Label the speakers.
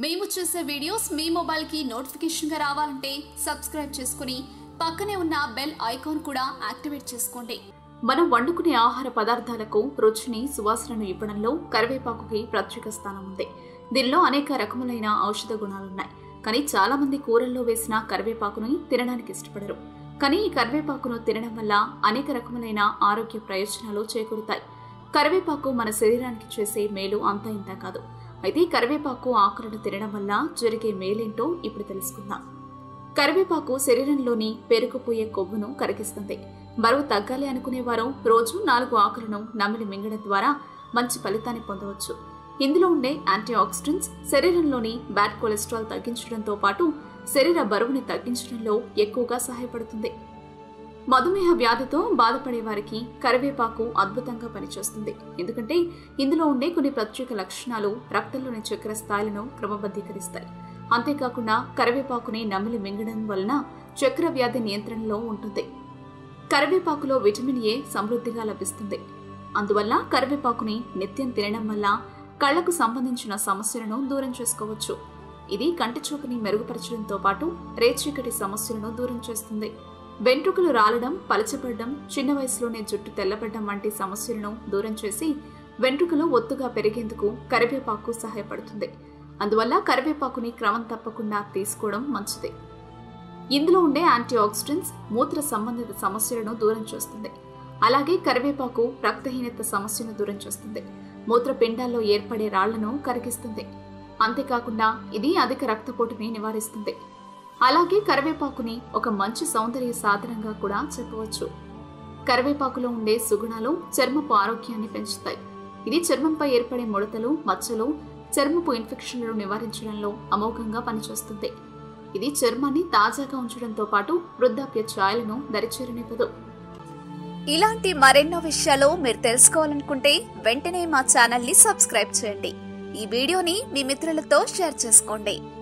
Speaker 1: మేము చేసే వీడియోస్ మీ మొబైల్ కి నోటిఫికేషన్ గా రావాలంటే సబ్స్క్రైబ్ చేసుకుని పక్కనే ఉన్న బెల్ ఐకాన్ కూడా యాక్టివేట్ చేసుకోండి. మనం వండుకునే ఆహార పదార్థాలకు రుచిని సువాసనను ఇవ్వడంలో కరివేపాకుకి ప్రత్యేక స్థానం ఉంది. దీనిలో అనేక రకములైన ఔషధ గుణాలున్నాయి. కానీ చాలా మంది కూరల్లో వేసిన కరివేపాకును తినడానికి ఇష్టపడరు. కానీ ఈ కరివేపాకును తినడం వల్ల అనేక రకములైన ఆరోగ్య ప్రయోజనాలు చేకూరుతాయి. కరివేపాకు మన శరీరానికి చేసే మేలు అంతా ఇంత కాదు. అయితే కరివేపాకు ఆకులను తినడం వల్ల జరిగే మేలేంటో ఇప్పుడు తెలుసుకుందాం. కరివేపాకు శరీరంలోని పేరుకుపోయే కొవ్వును కరిగిస్తుంది. బరువు తగ్గాలి అనుకునేవారు రోజు 4 ఆకులను నమిలి మింగడం ద్వారా మంచి ఫలితాన్ని పొందవచ్చు. ఇందులో ఉండే యాంటీ ఆక్సిడెంట్స్ శరీరంలోని బ్యాడ్ కొలెస్ట్రాల్ తగ్గించడంతో పాటు శరీర బరువుని తగ్గించడంలో ఎక్కువగా సహాయపడుతుంది. మధుమేహ వ్యాధితో బాధపడే వారికి కరివేపాకు అద్భుతంగా పనిచేస్తుంది. ఎందుకంటే ఇందులో ఉండే కొన్ని ప్రత్యేక లక్షణాలు రక్తంలోని చక్కెర స్థాయిలను క్రమబద్ధీకరిస్తాయి. అంతేకాకుండా కరివేపాకుని నమిలి మింగడం వలన చక్కెర వ్యాధి నియంత్రణలో ఉంటుంది. కరివేపాకులో విటమిన్ ఏ సమృద్ధిగా లభిస్తుంది. అందువల్ల కరివేపాకుని నిత్యం తినడం వల్ల కళ్లకు సంబంధించిన సమస్యలను దూరం చేసుకోవచ్చు. ఇది కంటి చూపుని మెరుగుపరచడంతో పాటు రేచీకటి సమస్యలను దూరం చేస్తుంది. వెంట్రుకలు రాలడం, పలచబడడం, చిన్న వయసులోనే జుట్టు తెల్లబడడం వంటి సమస్యలను దూరం చేసి వెంట్రుకలు ఒత్తుగా పెరిగేందుకు కరివేపాకు సహాయపడుతుంది. అందువల్ల కరివేపాకుని క్రమం తప్పకుండా తీసుకోవడం మంచిది. ఇందులో ఉండే యాంటీ ఆక్సిడెంట్స్ మూత్ర సంబంధిత సమస్యలను దూరం చేస్తుంది. అలాగే కరివేపాకు రక్తహీనత సమస్యను దూరం చేస్తుంది. మూత్రపిండాల్లో ఏర్పడే రాళ్లను కరిగిస్తుంది. అంతేకాకుండా ఇది అధిక రక్తపోటుని నివారిస్తుంది. అలాగే కరివేపాకుని ఒక మంచి సౌందర్య సాధనంగా కూడా చెప్పవచ్చు. కరివేపాకులో ఉండే సుగుణాలు చర్మపు ఆరోగ్యాన్ని పెంచుతాయి. ఇది చర్మంపై ఏర్పడే ముడతలు, మచ్చలు, చర్మపు ఇన్ఫెక్షన్లను నివారించడంలో అమోఘంగా పనిచేస్తుంది. ఇది చర్మాన్ని తాజాగా ఉంచడంతో పాటు వృద్ధాప్య ఛాయలను దరిచేరనివ్వదు.
Speaker 2: ఇలాంటి మరెన్నో విషయాలు మీరు తెలుసుకోవాలనుకుంటే వెంటనే మా ఛానల్ ని సబ్స్క్రైబ్ చేయండి. ఈ వీడియోని మీ మిత్రులతో షేర్ చేసుకోండి.